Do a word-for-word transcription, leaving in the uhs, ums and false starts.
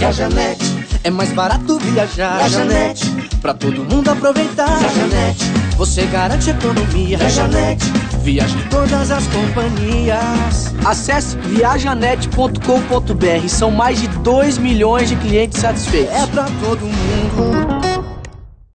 Viajanet. É mais barato viajar. Viajanet. Pra todo mundo aproveitar. Viajanet. Você garante economia. Viajanet. Viaja em todas as companhias. Acesse viajanet ponto com ponto br. São mais de dois milhões de clientes satisfeitos. É pra todo mundo.